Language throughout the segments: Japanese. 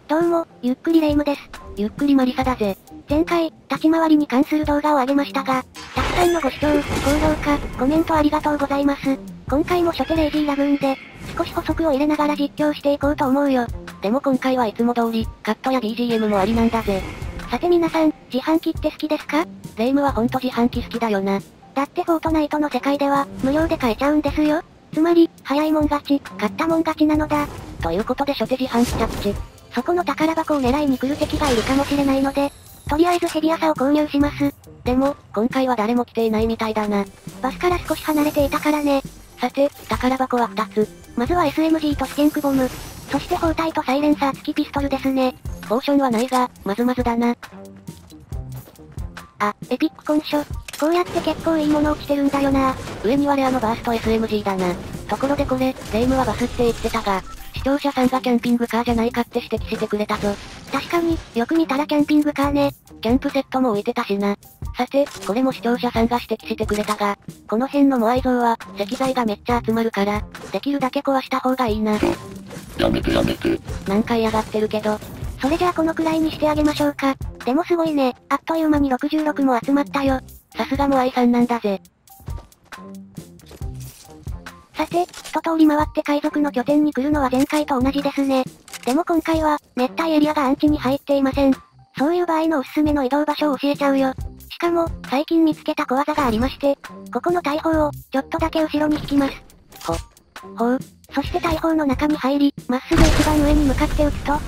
どうも、ゆっくりレ夢ムです。 ゆっくりマリサだぜ。 前回、立ち回りに関する動画を上げましたが、たくさんのご視聴、高評価、コメントありがとうございます。今回も初手レイジーラグーンで、少し補足を入れながら実況していこうと思うよ。 でも今回はいつも通り、カットや BGM もありなんだぜ。 さて皆さん、自販機って好きですか？ レ夢ムはほんと自販機好きだよな。 だってフォートナイトの世界では、無料で買えちゃうんですよ。つまり、早いもん勝ち、買ったもん勝ちなのだ。 ということで初手自販機着地。 そこの宝箱を狙いに来る敵がいるかもしれないので、とりあえずヘビ朝を購入します。 でも、今回は誰も来ていないみたいだな。 バスから少し離れていたからね。 さて、宝箱は2つ。 まずは SMG とスケンクボム。そして包帯とサイレンサー付きピストルですね。 ポーションはないが、まずまずだな。 あ、エピックコンショ。こうやって結構いいものを着てるんだよな。 上にはレアのバースト SMG だな。ところでこれ、レ夢ムはバスって言ってたが、視聴者さんがキャンピングカーじゃないかって指摘してくれたぞ。 確かに、よく見たらキャンピングカーね。 キャンプセットも置いてたしな。さて、これも視聴者さんが指摘してくれたが、この辺のモアイ像は、石材がめっちゃ集まるから、できるだけ壊した方がいいな。 やめて。 何回嫌がってるけど。 それじゃあこのくらいにしてあげましょうか。でもすごいね、あっという間に66も集まったよ。 さすがモアイさんなんだぜ。 さて、一通り回って海賊の拠点に来るのは前回と同じですね。でも今回は、熱帯エリアが暗地に入っていません。そういう場合のおすすめの移動場所を教えちゃうよ。しかも、最近見つけた小技がありまして、ここの大砲を、ちょっとだけ後ろに引きます。 ほう。 そして大砲の中に入り、まっすぐ一番上に向かって撃つと、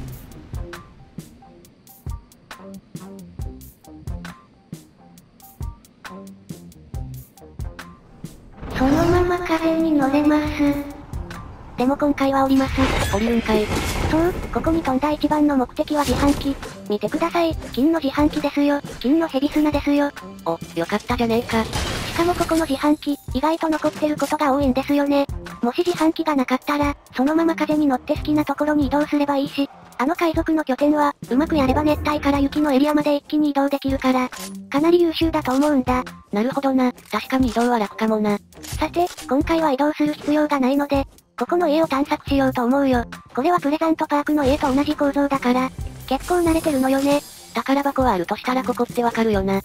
そのまま風に乗れます。でも今回は降ります。 降りるんかい。 そう、ここに飛んだ一番の目的は自販機。見てください、金の自販機ですよ。金のヘビ砂ですよ。 お、よかったじゃねえか。 しかもここの自販機、意外と残ってることが多いんですよね。もし自販機がなかったら、そのまま風に乗って好きなところに移動すればいいし、あの海賊の拠点は、うまくやれば熱帯から雪のエリアまで一気に移動できるから、かなり優秀だと思うんだ。 なるほどな、確かに移動は楽かもな。 さて、今回は移動する必要がないので、ここの家を探索しようと思うよ。これはプレザントパークの家と同じ構造だから、結構慣れてるのよね。 宝箱はあるとしたらここってわかるよな。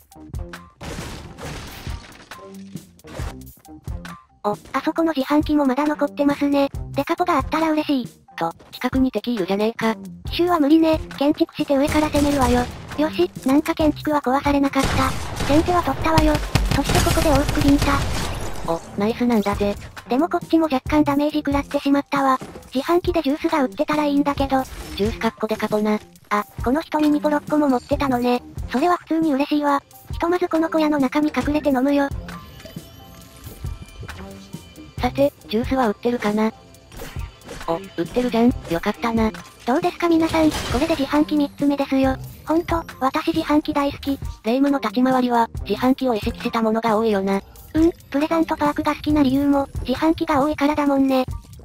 お、あそこの自販機もまだ残ってますね。デカポがあったら嬉しい。 と、近くに敵いるじゃねえか。 奇襲は無理ね。建築して上から攻めるわよ。よし、なんか建築は壊されなかった。先手は取ったわよ。そしてここで往復ビンタ。 お、ナイスなんだぜ。 でもこっちも若干ダメージ食らってしまったわ。自販機でジュースが売ってたらいいんだけど。 ジュースかっこでカポな。 あ、この人ミニポ6個も持ってたのね。それは普通に嬉しいわ。ひとまずこの小屋の中に隠れて飲むよ。 さて、ジュースは売ってるかな？お、売ってるじゃん。よかったな。 どうですか皆さん、これで自販機3つ目ですよ。ほんと、私自販機大好き。 レ夢ムの立ち回りは、自販機を意識したものが多いよな。 プレザントパークが好きな理由も、自販機が多いからだもんね。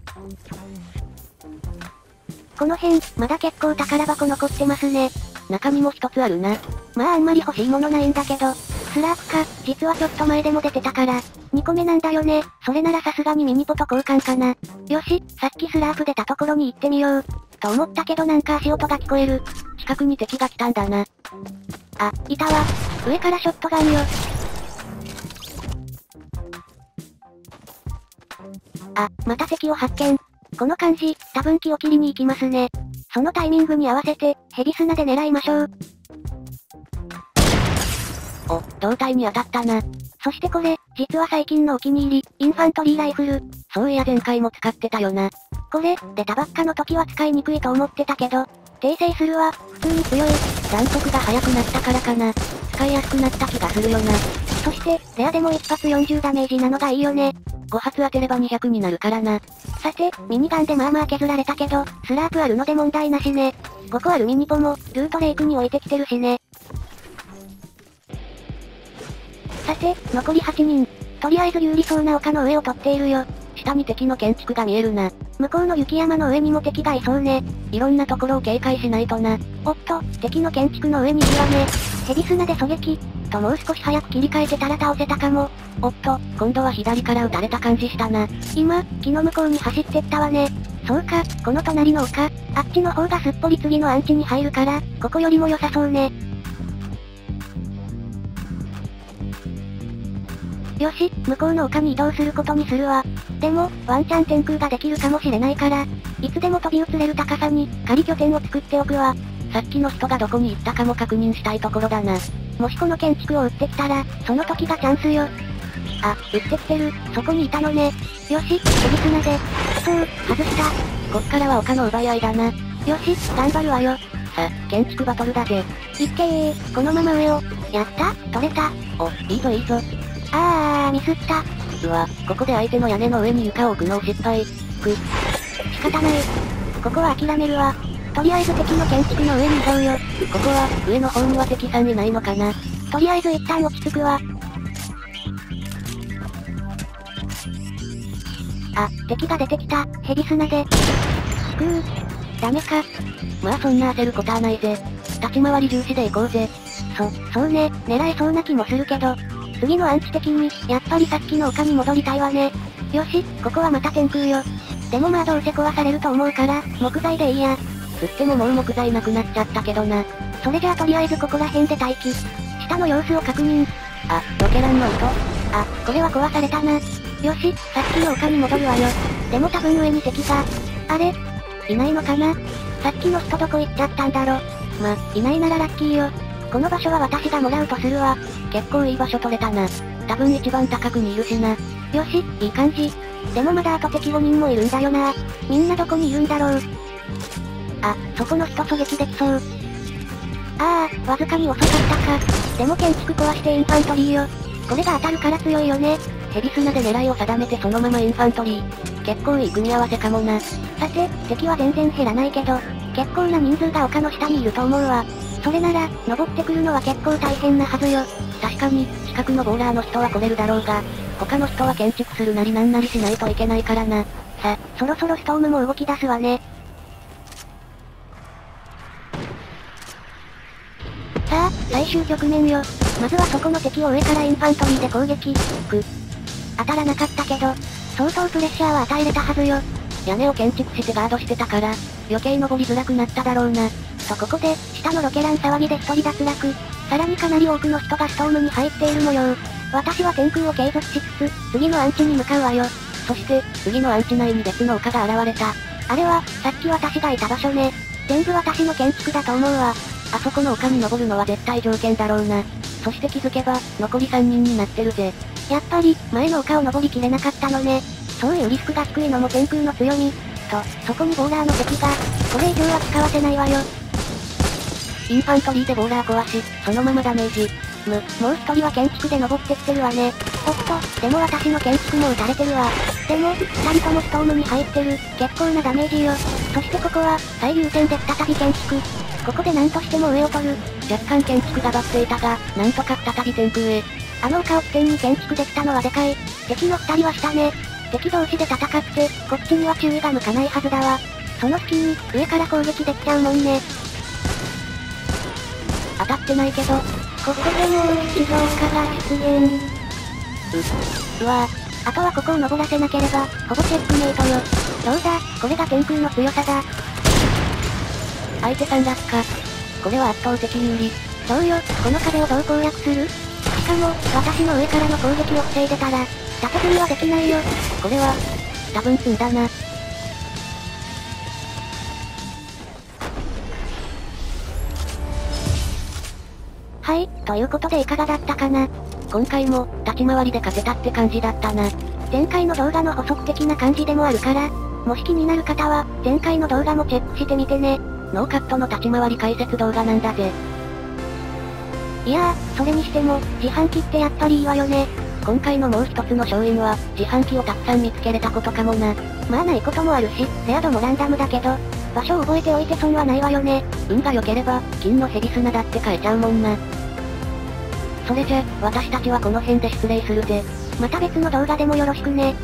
この辺、まだ結構宝箱残ってますね。 中にも一つあるな。 まああんまり欲しいものないんだけど、スラープか、実はちょっと前でも出てたから、2個目なんだよね。それならさすがにミニポと交換かな。よし、さっきスラープ出たところに行ってみよう。と思ったけどなんか足音が聞こえる。 近くに敵が来たんだな。 あ、いたわ。上からショットガンよ。あ、また敵を発見。この感じ、多分木を切りに行きますね。そのタイミングに合わせて、ヘビ砂で狙いましょう。 お、胴体に当たったな。 そしてこれ、実は最近のお気に入り、インファントリーライフル。 そういや前回も使ってたよな。 これ、出たばっかの時は使いにくいと思ってたけど、訂正するわ、普通に強い。 弾速が速くなったからかな。使いやすくなった気がするよな。 そして、レアでも一発40ダメージなのがいいよね。 5発当てれば200になるからな。 さて、ミニガンでまあまあ削られたけど、スラープあるので問題なしね。5個あるミニポも、ルートレイクに置いてきてるしね。さて、残り8人。とりあえず有利そうな丘の上を取っているよ。 下に敵の建築が見えるな。 向こうの雪山の上にも敵がいそうね。 いろんなところを警戒しないとな。 おっと、敵の建築の上にいるわね。ヘビ砂で狙撃。ともう少し早く切り替えてたら倒せたかも。 おっと、今度は左から撃たれた感じしたな。 今、木の向こうに走ってったわね。 そうか、この隣の丘、あっちの方がすっぽり次のアンチに入るから、ここよりも良さそうね。よし、向こうの丘に移動することにするわ。でも、ワンチャン天空ができるかもしれないから、いつでも飛び移れる高さに、仮拠点を作っておくわ。 さっきの人がどこに行ったかも確認したいところだな。 もしこの建築を撃ってきたら、その時がチャンスよ。あ、撃ってきてる、そこにいたのね。よし、ヘビ砂で。そう、外した。 こっからは丘の奪い合いだな。 よし、頑張るわよ。 さ、建築バトルだぜ。 いっけー、このまま上を。やった、取れた。 お、いいぞいいぞ。 ミスった。 うわ、ここで相手の屋根の上に床を置くのを失敗。 仕方ない。ここは諦めるわ。とりあえず敵の建築の上に移動よ。 ここは、上の方には敵さんいないのかな。 とりあえず一旦落ち着くわ。あ、敵が出てきた、ヘビ砂で。ダメか。 まあそんな焦ることはないぜ。立ち回り重視で行こうぜ。 そうね、狙えそうな気もするけど。次のアンチ的に、やっぱりさっきの丘に戻りたいわね。よし、ここはまた天空よ。でもまあどうせ壊されると思うから、木材でいいや。 つってももう木材なくなっちゃったけどな。 それじゃあとりあえずここら辺で待機。下の様子を確認。 あ、ロケランの音。 あ、これは壊されたな。よし、さっきの丘に戻るわよ。でも多分上に敵が。あれ？いないのかな？さっきの人どこ行っちゃったんだろ。ま、いないならラッキーよ。この場所は私がもらうとするわ。 結構いい場所取れたな。多分一番高くにいるしな。 よし、いい感じ。でもまだあと敵5人もいるんだよな。みんなどこにいるんだろう。あ、そこの人狙撃できそう。わずかに遅かったか。でも建築壊してインファントリーよ。これが当たるから強いよね。 ヘビ砂で狙いを定めてそのままインファントリー。結構いい組み合わせかもな。 さて、敵は全然減らないけど、結構な人数が丘の下にいると思うわ。それなら、登ってくるのは結構大変なはずよ。 確かに、近くのボーラーの人は来れるだろうが、他の人は建築するなりなんなりしないといけないからな。 さ、そろそろストームも動き出すわね。さあ、最終局面よ。まずはそこの敵を上からインファントリーで攻撃。当たらなかったけど、相当プレッシャーは与えれたはずよ。 屋根を建築してガードしてたから、余計登りづらくなっただろうな。 とここで、下のロケラン騒ぎで一人脱落。さらにかなり多くの人がストームに入っている模様。私は天空を継続しつつ、次のアンチに向かうわよ。 そして、次のアンチ内に別の丘が現れた。 あれは、さっき私がいた場所ね。全部私の建築だと思うわ。 あそこの丘に登るのは絶対条件だろうな。そして気づけば、残り3人になってるぜ。 やっぱり、前の丘を登りきれなかったのね。そういうリスクが低いのも天空の強み。そこにボーラーの敵が、これ以上は使わせないわよ。 インファントリーでボーラー壊し、そのままダメージ。 もう一人は建築で登ってきてるわね。おっと、でも私の建築も撃たれてるわ。でも、二人ともストームに入ってる、結構なダメージよ。そしてここは、最優先で再び建築。ここで何としても上を取る。 若干建築がバっていたが、なんとか再び天空へ。 あの丘を起点に建築できたのはでかい。敵の二人は下ね。敵同士で戦って、こっちには注意が向かないはずだわ。その隙に、上から攻撃できちゃうもんね。 当たってないけど、 ここでもう地上から出現。 うわぁ。あとはここを登らせなければ、ほぼチェックメイトよ。どうだ、これが天空の強さだ。 相手さん落下。これは圧倒的有利。 そうよ、この壁をどう攻略する？しかも、私の上からの攻撃を防いでたら、縦積みはできないよ。 これは、多分積んだな。 はい、ということでいかがだったかな。 今回も、立ち回りで勝てたって感じだったな。 前回の動画の補足的な感じでもあるから、もし気になる方は、前回の動画もチェックしてみてね。 ノーカットの立ち回り解説動画なんだぜ。 いやー、それにしても、自販機ってやっぱりいいわよね。 今回のもう一つの勝因は、自販機をたくさん見つけれたことかもな。 まあないこともあるし、レア度もランダムだけど、場所を覚えておいて損はないわよね。 運が良ければ、金のヘビ砂だって買えちゃうもんな。それじゃ、私たちはこの辺で失礼するぜ。 また別の動画でもよろしくね。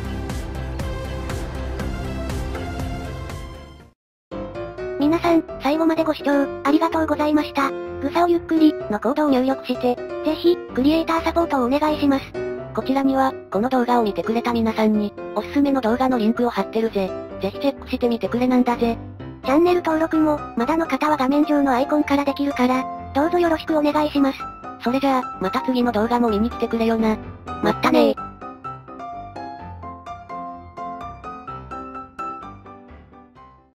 皆さん、最後までご視聴、ありがとうございました。グサをゆっくり、のコードを入力して、ぜひ、クリエイターサポートをお願いします。 こちらには、この動画を見てくれた皆さんに、おすすめの動画のリンクを貼ってるぜ。ぜひチェックしてみてくれなんだぜ。 チャンネル登録も、まだの方は画面上のアイコンからできるから、どうぞよろしくお願いします。 それじゃあ、また次の動画も見に来てくれよな。まったねー。